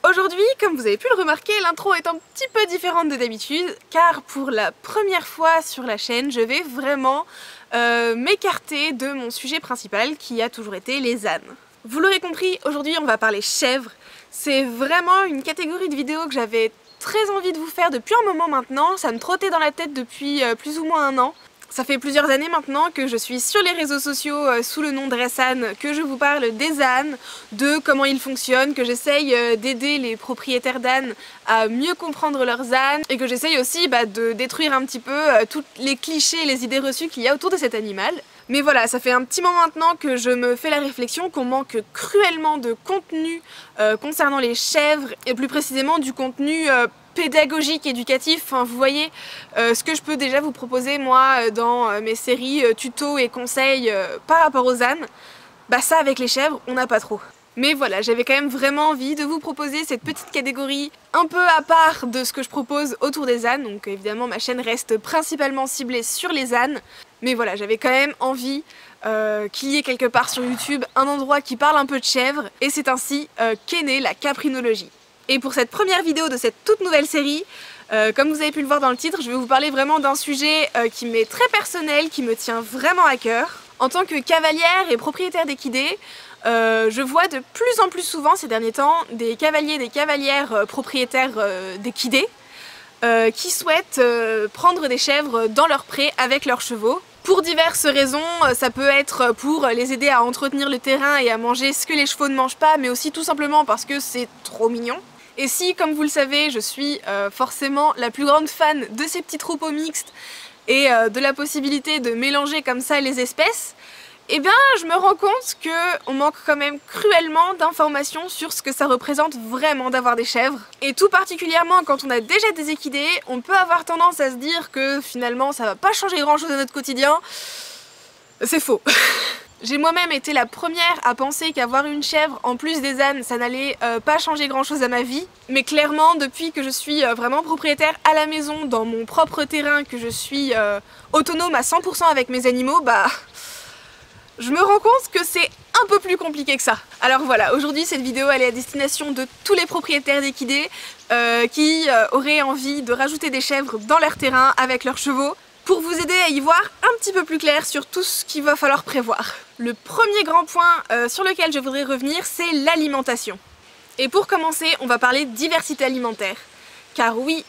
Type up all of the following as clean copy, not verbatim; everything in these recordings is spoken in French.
Aujourd'hui, comme vous avez pu le remarquer, l'intro est un petit peu différente de d'habitude, car pour la première fois sur la chaîne, je vais vraiment m'écarter de mon sujet principal qui a toujours été les ânes. Vous l'aurez compris, aujourd'hui on va parler chèvres. C'est vraiment une catégorie de vidéos que j'avais très envie de vous faire depuis un moment maintenant, ça me trottait dans la tête depuis plus ou moins un an. Ça fait plusieurs années maintenant que je suis sur les réseaux sociaux sous le nom de Ressan, que je vous parle des ânes, de comment ils fonctionnent, que j'essaye d'aider les propriétaires d'ânes à mieux comprendre leurs ânes et que j'essaye aussi de détruire un petit peu tous les clichés et les idées reçues qu'il y a autour de cet animal. Mais voilà, ça fait un petit moment maintenant que je me fais la réflexion qu'on manque cruellement de contenu concernant les chèvres et plus précisément du contenu pédagogique, éducatif, enfin, vous voyez ce que je peux déjà vous proposer moi dans mes séries tutos et conseils par rapport aux ânes, ça avec les chèvres on n'a pas trop. Mais voilà, j'avais quand même vraiment envie de vous proposer cette petite catégorie un peu à part de ce que je propose autour des ânes, donc évidemment ma chaîne reste principalement ciblée sur les ânes, mais voilà, j'avais quand même envie qu'il y ait quelque part sur YouTube un endroit qui parle un peu de chèvres, et c'est ainsi qu'est née la caprinologie. Et pour cette première vidéo de cette toute nouvelle série, comme vous avez pu le voir dans le titre, je vais vous parler vraiment d'un sujet qui m'est très personnel, qui me tient vraiment à cœur. En tant que cavalière et propriétaire d'équidés, je vois de plus en plus souvent ces derniers temps des cavaliers et des cavalières propriétaires d'équidés qui souhaitent prendre des chèvres dans leur pré avec leurs chevaux. Pour diverses raisons, ça peut être pour les aider à entretenir le terrain et à manger ce que les chevaux ne mangent pas, mais aussi tout simplement parce que c'est trop mignon. Et si, comme vous le savez, je suis forcément la plus grande fan de ces petits troupeaux mixtes et de la possibilité de mélanger comme ça les espèces, eh bien je me rends compte qu'on manque quand même cruellement d'informations sur ce que ça représente vraiment d'avoir des chèvres. Et tout particulièrement quand on a déjà des équidés, on peut avoir tendance à se dire que finalement ça va pas changer grand chose à notre quotidien. C'est faux. J'ai moi-même été la première à penser qu'avoir une chèvre en plus des ânes, ça n'allait pas changer grand chose à ma vie. Mais clairement, depuis que je suis vraiment propriétaire à la maison, dans mon propre terrain, que je suis autonome à 100% avec mes animaux, je me rends compte que c'est un peu plus compliqué que ça. Alors voilà, aujourd'hui cette vidéo elle est à destination de tous les propriétaires d'équidés qui auraient envie de rajouter des chèvres dans leur terrain avec leurs chevaux, pour vous aider à y voir un petit peu plus clair sur tout ce qu'il va falloir prévoir. Le premier grand point sur lequel je voudrais revenir, c'est l'alimentation. Et pour commencer, on va parler de diversité alimentaire. Car oui,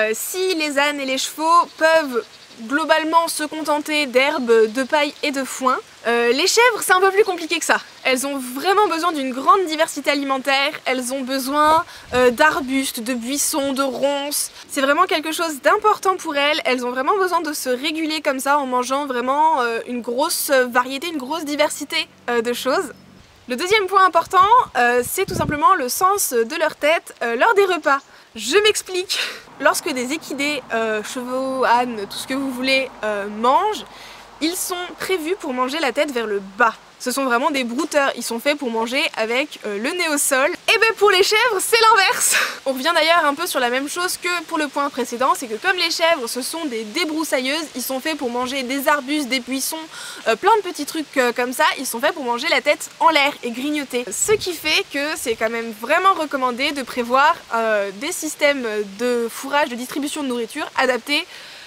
si les ânes et les chevaux peuvent globalement se contenter d'herbes, de paille et de foin, les chèvres c'est un peu plus compliqué que ça. Elles ont vraiment besoin d'une grande diversité alimentaire, elles ont besoin d'arbustes, de buissons, de ronces. C'est vraiment quelque chose d'important pour elles, elles ont vraiment besoin de se réguler comme ça en mangeant vraiment une grosse variété, une grosse diversité de choses. Le deuxième point important, c'est tout simplement le sens de leur tête lors des repas. Je m'explique. Lorsque des équidés, chevaux, ânes, tout ce que vous voulez, mangent, ils sont prévus pour manger la tête vers le bas. Ce sont vraiment des brouteurs, ils sont faits pour manger avec le nez au sol. Et ben pour les chèvres, c'est l'inverse. On revient d'ailleurs un peu sur la même chose que pour le point précédent, c'est que comme les chèvres, ce sont des débroussailleuses, ils sont faits pour manger des arbustes, des buissons, plein de petits trucs comme ça, ils sont faits pour manger la tête en l'air et grignoter. Ce qui fait que c'est quand même vraiment recommandé de prévoir des systèmes de fourrage, de distribution de nourriture adaptés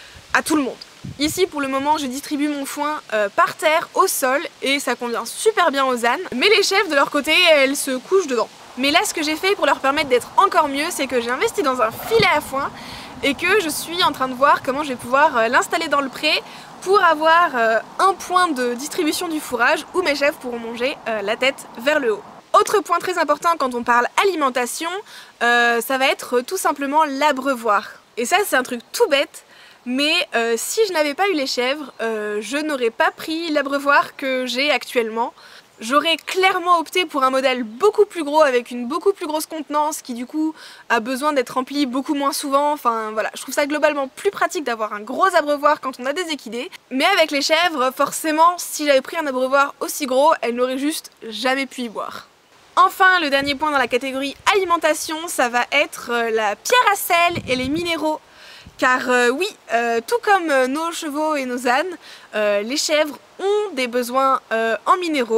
à tout le monde. Ici pour le moment je distribue mon foin par terre, au sol, et ça convient super bien aux ânes, mais les chèvres de leur côté elles se couchent dedans. Mais là ce que j'ai fait pour leur permettre d'être encore mieux, c'est que j'ai investi dans un filet à foin et que je suis en train de voir comment je vais pouvoir l'installer dans le pré pour avoir un point de distribution du fourrage où mes chèvres pourront manger la tête vers le haut. Autre point très important quand on parle alimentation, ça va être tout simplement l'abreuvoir. Et ça c'est un truc tout bête, mais si je n'avais pas eu les chèvres, je n'aurais pas pris l'abreuvoir que j'ai actuellement. J'aurais clairement opté pour un modèle beaucoup plus gros avec une beaucoup plus grosse contenance qui du coup a besoin d'être rempli beaucoup moins souvent. Enfin voilà, je trouve ça globalement plus pratique d'avoir un gros abreuvoir quand on a des équidés. Mais avec les chèvres, forcément, si j'avais pris un abreuvoir aussi gros, elles n'auraient juste jamais pu y boire. Enfin, le dernier point dans la catégorie alimentation, ça va être la pierre à sel et les minéraux. Car oui, tout comme nos chevaux et nos ânes, les chèvres ont des besoins en minéraux.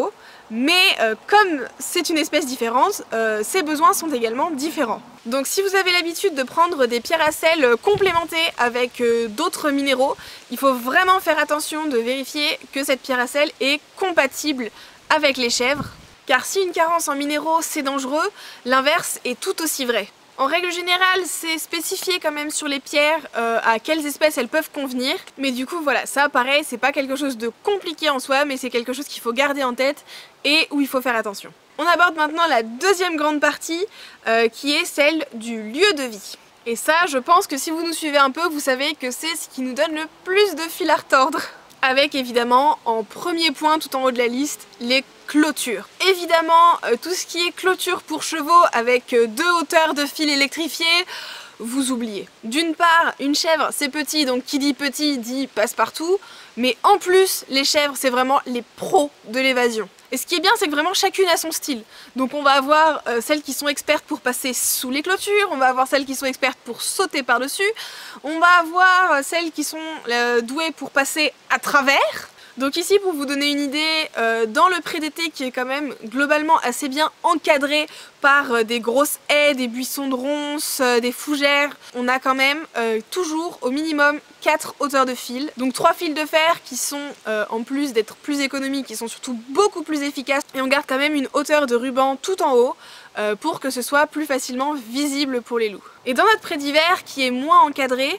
mais comme c'est une espèce différente, ses besoins sont également différents. Donc si vous avez l'habitude de prendre des pierres à sel complémentées avec d'autres minéraux, il faut vraiment faire attention de vérifier que cette pierre à sel est compatible avec les chèvres, car si une carence en minéraux c'est dangereux, l'inverse est tout aussi vrai. En règle générale, c'est spécifié quand même sur les pierres à quelles espèces elles peuvent convenir. Mais du coup, voilà, ça pareil, c'est pas quelque chose de compliqué en soi, mais c'est quelque chose qu'il faut garder en tête et où il faut faire attention. On aborde maintenant la deuxième grande partie qui est celle du lieu de vie. Et ça, je pense que si vous nous suivez un peu, vous savez que c'est ce qui nous donne le plus de fil à retordre. Avec évidemment, en premier point tout en haut de la liste, les clôtures. Évidemment, tout ce qui est clôture pour chevaux avec 2 hauteurs de fil électrifiés, vous oubliez. D'une part, une chèvre c'est petit, donc qui dit petit dit passe-partout, mais en plus, les chèvres c'est vraiment les pros de l'évasion. Et ce qui est bien, c'est que vraiment chacune a son style. Donc on va avoir celles qui sont expertes pour passer sous les clôtures, on va avoir celles qui sont expertes pour sauter par-dessus, on va avoir celles qui sont douées pour passer à travers. Donc ici, pour vous donner une idée, dans le pré d'été qui est quand même globalement assez bien encadré par des grosses haies, des buissons de ronces, des fougères, on a quand même toujours au minimum 4 hauteurs de fil. Donc 3 fils de fer qui sont, en plus d'être plus économiques, qui sont surtout beaucoup plus efficaces. Et on garde quand même une hauteur de ruban tout en haut pour que ce soit plus facilement visible pour les loups. Et dans notre pré d'hiver qui est moins encadré,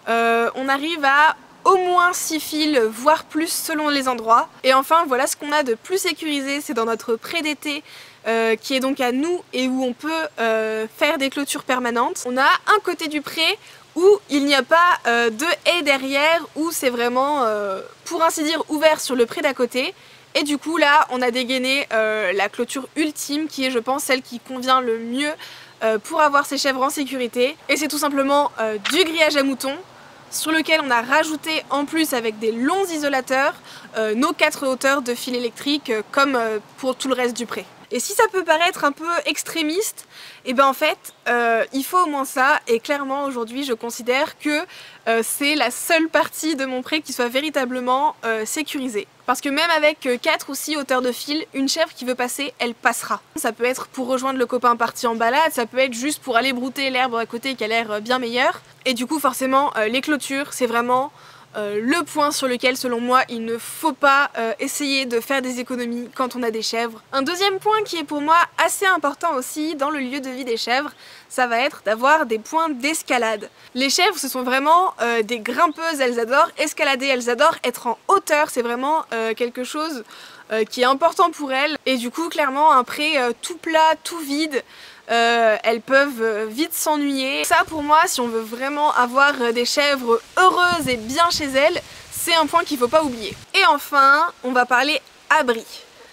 on arrive à au moins 6 fils, voire plus selon les endroits. Et enfin, voilà ce qu'on a de plus sécurisé, c'est dans notre pré d'été qui est donc à nous et où on peut faire des clôtures permanentes. On a un côté du pré où il n'y a pas de haie derrière, où c'est vraiment, pour ainsi dire, ouvert sur le pré d'à côté. Et du coup là, on a dégainé la clôture ultime qui est, je pense, celle qui convient le mieux pour avoir ces chèvres en sécurité. Et c'est tout simplement du grillage à moutons, sur lequel on a rajouté en plus avec des longs isolateurs nos 4 hauteurs de fil électrique comme pour tout le reste du pré. Et si ça peut paraître un peu extrémiste, et ben en fait il faut au moins ça, et clairement aujourd'hui je considère que c'est la seule partie de mon pré qui soit véritablement sécurisée. Parce que même avec 4 ou 6 hauteurs de fil, une chèvre qui veut passer, elle passera. Ça peut être pour rejoindre le copain parti en balade, ça peut être juste pour aller brouter l'herbe à côté qui a l'air bien meilleure. Et du coup forcément les clôtures c'est vraiment le point sur lequel selon moi il ne faut pas essayer de faire des économies quand on a des chèvres. Un deuxième point qui est pour moi assez important aussi dans le lieu de vie des chèvres, ça va être d'avoir des points d'escalade. Les chèvres ce sont vraiment des grimpeuses, elles adorent escalader, elles adorent être en hauteur, c'est vraiment quelque chose qui est important pour elles. Et du coup clairement un pré tout plat, tout vide, elles peuvent vite s'ennuyer. Ça pour moi, si on veut vraiment avoir des chèvres heureuses et bien chez elles, c'est un point qu'il ne faut pas oublier. Et enfin, on va parler abri.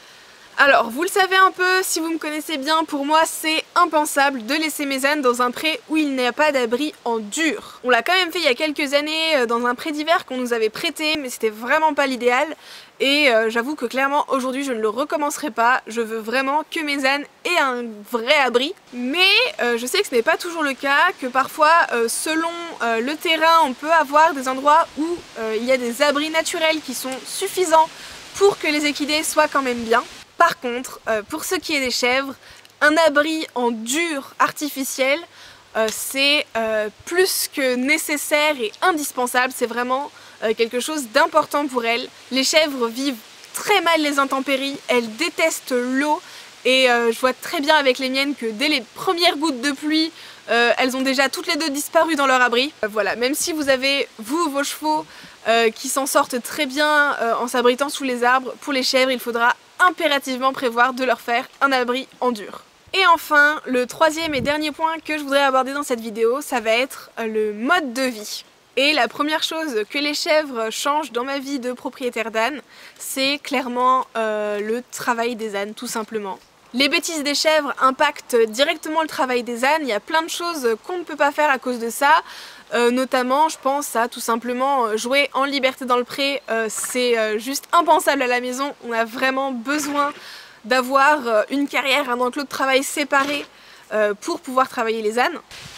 Alors, vous le savez un peu, si vous me connaissez bien, pour moi c'est impensable de laisser mes ânes dans un pré où il n'y a pas d'abri en dur. On l'a quand même fait il y a quelques années dans un pré d'hiver qu'on nous avait prêté, mais c'était vraiment pas l'idéal. Et j'avoue que clairement aujourd'hui je ne le recommencerai pas, je veux vraiment que mes ânes aient un vrai abri. Mais je sais que ce n'est pas toujours le cas, que parfois selon le terrain on peut avoir des endroits où il y a des abris naturels qui sont suffisants pour que les équidés soient quand même bien. Par contre, pour ce qui est des chèvres, un abri en dur artificiel, c'est plus que nécessaire et indispensable, c'est vraiment quelque chose d'important pour elles. Les chèvres vivent très mal les intempéries, elles détestent l'eau et je vois très bien avec les miennes que dès les premières gouttes de pluie, elles ont déjà toutes les deux disparu dans leur abri. Voilà, même si vous avez, vous, vos chevaux qui s'en sortent très bien en s'abritant sous les arbres, pour les chèvres, il faudra impérativement prévoir de leur faire un abri en dur. Et enfin, le troisième et dernier point que je voudrais aborder dans cette vidéo, ça va être le mode de vie. Et la première chose que les chèvres changent dans ma vie de propriétaire d'âne, c'est clairement le travail des ânes, tout simplement. Les bêtises des chèvres impactent directement le travail des ânes, il y a plein de choses qu'on ne peut pas faire à cause de ça. Notamment je pense à tout simplement jouer en liberté dans le pré, c'est juste impensable à la maison, on a vraiment besoin d'avoir une carrière, un enclos de travail séparé pour pouvoir travailler les ânes.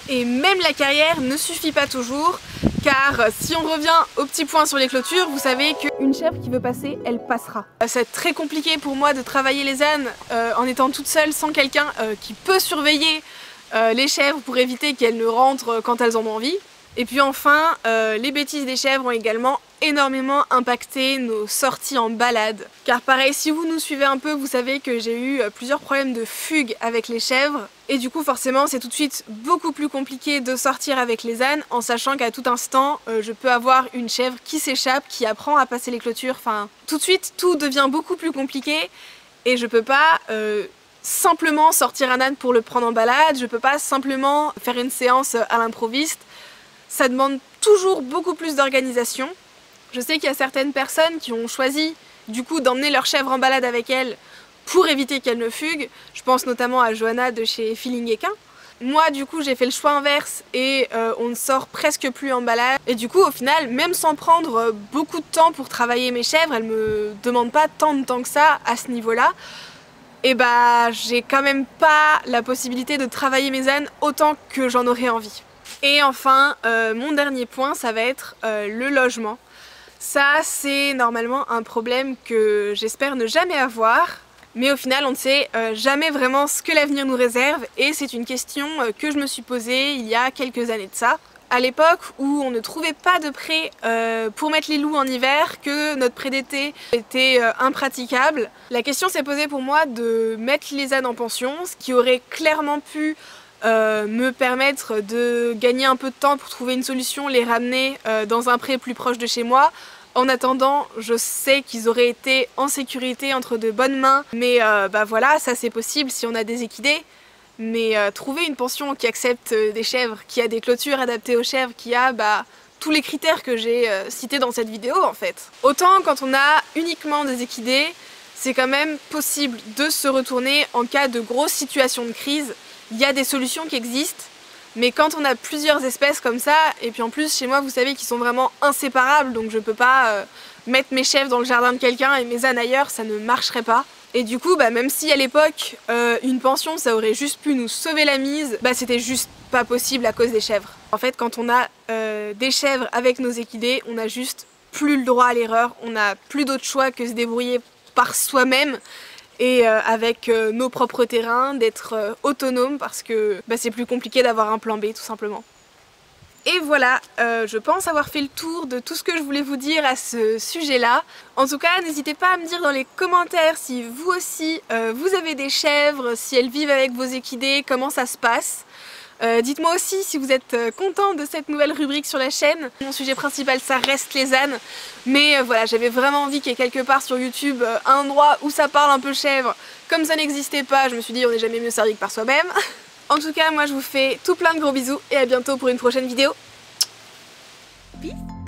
Et même la carrière ne suffit pas toujours, car si on revient au petit point sur les clôtures, vous savez qu'une chèvre qui veut passer, elle passera. C'est très compliqué pour moi de travailler les ânes en étant toute seule sans quelqu'un qui peut surveiller les chèvres pour éviter qu'elles ne rentrent quand elles en ont envie. Et puis enfin, les bêtises des chèvres ont également énormément impacté nos sorties en balade. Car pareil, si vous nous suivez un peu, vous savez que j'ai eu plusieurs problèmes de fugue avec les chèvres. Et du coup forcément c'est tout de suite beaucoup plus compliqué de sortir avec les ânes en sachant qu'à tout instant je peux avoir une chèvre qui s'échappe, qui apprend à passer les clôtures. Enfin tout de suite tout devient beaucoup plus compliqué et je peux pas simplement sortir un âne pour le prendre en balade, je peux pas simplement faire une séance à l'improviste. Ça demande toujours beaucoup plus d'organisation. Je sais qu'il y a certaines personnes qui ont choisi du coup d'emmener leur chèvre en balade avec elles pour éviter qu'elle ne fugue. Je pense notamment à Johanna de chez Feeling Equin. Moi du coup j'ai fait le choix inverse et on ne sort presque plus en balade. Et du coup au final, même sans prendre beaucoup de temps pour travailler mes chèvres, elles me demandent pas tant de temps que ça à ce niveau-là. Et bah j'ai quand même pas la possibilité de travailler mes ânes autant que j'en aurais envie. Et enfin, mon dernier point, ça va être le logement. Ça, c'est normalement un problème que j'espère ne jamais avoir, mais au final, on ne sait jamais vraiment ce que l'avenir nous réserve, et c'est une question que je me suis posée il y a quelques années de ça. À l'époque où on ne trouvait pas de pré pour mettre les loups en hiver, que notre pré d'été était impraticable, la question s'est posée pour moi de mettre les ânes en pension, ce qui aurait clairement pu me permettre de gagner un peu de temps pour trouver une solution, les ramener dans un pré plus proche de chez moi. En attendant, je sais qu'ils auraient été en sécurité entre de bonnes mains, mais bah voilà, ça c'est possible si on a des équidés. Mais trouver une pension qui accepte des chèvres, qui a des clôtures adaptées aux chèvres, qui a tous les critères que j'ai cités dans cette vidéo en fait. Autant quand on a uniquement des équidés, c'est quand même possible de se retourner en cas de grosse situation de crise. Il y a des solutions qui existent, mais quand on a plusieurs espèces comme ça, et puis en plus chez moi vous savez qu'ils sont vraiment inséparables, donc je peux pas mettre mes chèvres dans le jardin de quelqu'un et mes ânes ailleurs, ça ne marcherait pas. Et du coup, même si à l'époque une pension ça aurait juste pu nous sauver la mise, c'était juste pas possible à cause des chèvres. En fait quand on a des chèvres avec nos équidés, on a juste plus le droit à l'erreur, on n'a plus d'autre choix que se débrouiller par soi-même. Et avec nos propres terrains, d'être autonome parce que c'est plus compliqué d'avoir un plan B tout simplement. Et voilà, je pense avoir fait le tour de tout ce que je voulais vous dire à ce sujet-là. En tout cas, n'hésitez pas à me dire dans les commentaires si vous aussi vous avez des chèvres, si elles vivent avec vos équidés, comment ça se passe. Dites-moi aussi si vous êtes content de cette nouvelle rubrique sur la chaîne. Mon sujet principal ça reste les ânes, mais voilà, j'avais vraiment envie qu'il y ait quelque part sur YouTube un endroit où ça parle un peu chèvre. Comme ça n'existait pas, je me suis dit on n'est jamais mieux servi que par soi-même. En tout cas, moi je vous fais tout plein de gros bisous et à bientôt pour une prochaine vidéo. Peace.